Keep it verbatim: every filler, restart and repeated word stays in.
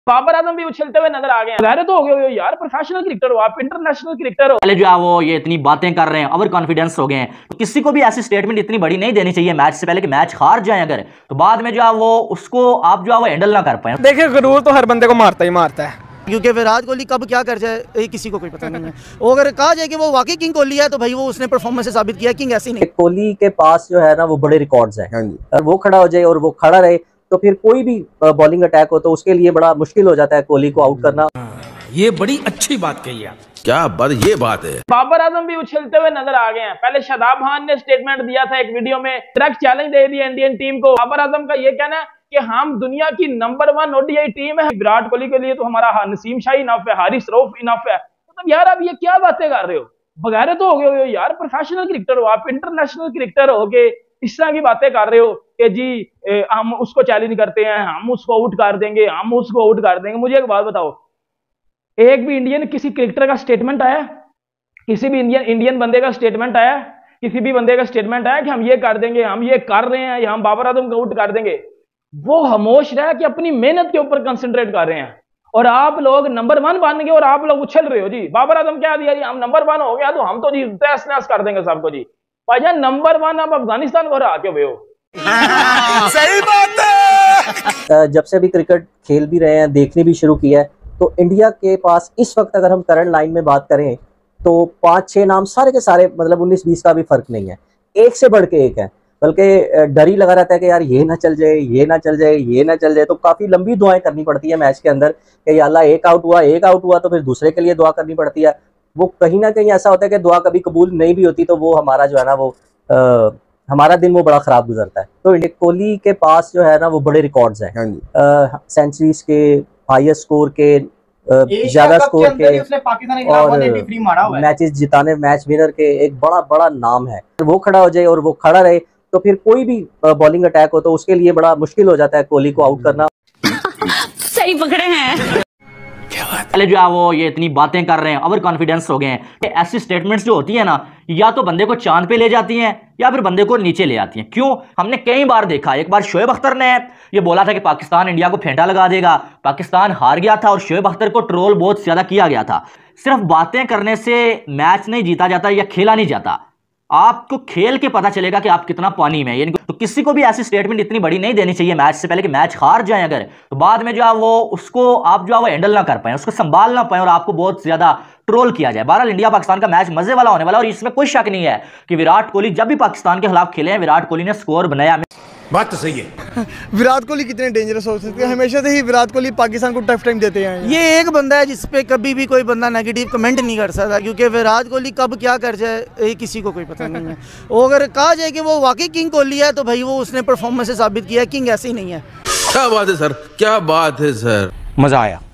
बाबर आजम भी उछलते हुए नजर आ गए हैं। तो हो गए हो यार, प्रोफेशनल क्रिकेटर हो आप, इंटरनेशनल क्रिकेटर हो। पहले जो है वो ये इतनी बातें कर रहे हैं, ओवर कॉन्फिडेंस हो गए हैं, तो किसी को भी ऐसी स्टेटमेंट इतनी बड़ी नहीं देनी चाहिए मैच से पहले कि मैच हार जाए अगर, तो बाद में जो है वो उसको आप जो है वो हैंडल ना कर पाए। देखिए गुरूर तो हर बंदे को मारता ही मारता है, क्योंकि विराट कोहली कब क्या कर जाए किसी को कोई पता नहीं है। वो अगर कहा जाए कि वो वाकई किंग कोहली है तो भाई वो उसने परफॉर्मेंस से साबित किया, किंग ऐसी नहीं। कोहली के पास जो है ना वो बड़े रिकॉर्ड्स हैं, अगर वो खड़ा हो जाए और वो खड़ा रहे तो फिर कोई भी बॉलिंग अटैक हो तो उसके लिए बड़ा मुश्किल हो जाता है कोहली को आउट करना। ये बड़ी अच्छी बात कही है, क्या बात ये बात है। बाबर आजम भी उछलते हुए नजर आ गए हैं। पहले शादाब खान ने स्टेटमेंट दिया था एक वीडियो में, डायरेक्ट चैलेंज दे दिया इंडियन टीम को। बाबर आजम का ये कहना है कि हम दुनिया की नंबर वन ओडीआई टीम है, विराट कोहली के लिए तो हमारा नसीम शाही इनफ है, हारिस रऊफ इनफ है। मतलब यार आप ये क्या बातें कर रहे हो, बगैर तो हो गए हो यार, प्रोफेशनल क्रिकेटर हो आप, इंटरनेशनल क्रिकेटर हो के इस तरह की बातें कर रहे हो कि जी ए, हम उसको चैलेंज करते हैं, हम उसको आउट कर देंगे, हम उसको आउट कर देंगे। मुझे एक बात बताओ, एक भी इंडियन किसी क्रिकेटर का स्टेटमेंट आया, किसी भी इंडियन इंडियन बंदे का स्टेटमेंट आया, किसी भी बंदे का स्टेटमेंट आया कि हम ये कर देंगे, हम ये कर रहे हैं, या हम बाबर आजम को आउट कर देंगे? वो खामोश रहा कि अपनी मेहनत के ऊपर कंसंट्रेट कर रहे हैं। और आप लोग नंबर वन बन गए और आप लोग उछल रहे हो जी। बाबर आजम क्या दिया जी, हम नंबर वन हो गया तो हम तो जी तहस नहस कर देंगे सबको जी। भाईजान नंबर वन आप अफगानिस्तान को हरा के हुए हो। सही बात है। जब से अभी क्रिकेट खेल भी रहे हैं, देखने भी शुरू किया है, तो इंडिया के पास इस वक्त अगर हम करंट लाइन में बात करें तो पाँच छः नाम सारे के सारे, मतलब उन्नीस बीस का भी फर्क नहीं है, एक से बढ़ के एक है। बल्कि डर ही लगा रहता है कि यार ये ना चल जाए, ये ना चल जाए, ये ना चल जाए। तो काफ़ी लंबी दुआएं करनी पड़ती है मैच के अंदर कि या अल्लाह एक आउट हुआ, एक आउट हुआ तो फिर दूसरे के लिए दुआ करनी पड़ती है। वो कहीं ना कहीं ऐसा होता है कि दुआ कभी कबूल नहीं भी होती तो वो हमारा जो है ना वो आ, हमारा दिन वो बड़ा ख़राब गुजरता है। तो कोहली के पास जो है ना वो बड़े रिकॉर्ड्स हैं, सेंचुरीज के, हाईएस्ट स्कोर के, ज्यादा स्कोर के, और मैचेस जिताने, मैच विनर के एक बड़ा बड़ा नाम है। वो खड़ा हो जाए और वो खड़ा रहे तो फिर कोई भी बॉलिंग अटैक हो तो उसके लिए बड़ा मुश्किल हो जाता है कोहली को आउट करना। सही पकड़े हैं। पहले जो है वो ये इतनी बातें कर रहे हैं, ओवर कॉन्फिडेंस हो गए हैं। ऐसी स्टेटमेंट्स जो होती है ना, या तो बंदे को चांद पे ले जाती हैं या फिर बंदे को नीचे ले आती हैं। क्यों? हमने कई बार देखा, एक बार शोएब अख्तर ने ये बोला था कि पाकिस्तान इंडिया को फेंटा लगा देगा, पाकिस्तान हार गया था और शोएब अख्तर को ट्रोल बहुत ज्यादा किया गया था। सिर्फ बातें करने से मैच नहीं जीता जाता या खेला नहीं जाता, आपको खेल के पता चलेगा कि आप कितना पानी में है। तो किसी को भी ऐसी स्टेटमेंट इतनी बड़ी नहीं देनी चाहिए मैच से पहले कि मैच हार जाए अगर, तो बाद में जो है वो उसको आप जो है वो हैंडल ना कर पाए, उसको संभाल ना पाए और आपको बहुत ज्यादा ट्रोल किया जाए। बहरहाल इंडिया पाकिस्तान का मैच मजे वाला होने वाला और इसमें कोई शक नहीं है कि विराट कोहली जब भी पाकिस्तान के खिलाफ खेले हैं, विराट कोहली ने स्कोर बनाया। बात तो सही है। विराट कोहली कितने डेंजरस हो सकते हैं, हमेशा से ही विराट कोहली पाकिस्तान को टफ टाइम देते हैं। ये एक बंदा है जिसपे कभी भी कोई बंदा नेगेटिव कमेंट नहीं कर सकता, क्योंकि विराट कोहली कब क्या कर जाए किसी को कोई पता नहीं है। वो अगर कहा जाए कि वो वाकई किंग कोहली है तो भाई वो उसने परफॉर्मेंस से साबित किया, किंग ऐसे ही नहीं है। क्या बात है सर, क्या बात है सर, मजा आया।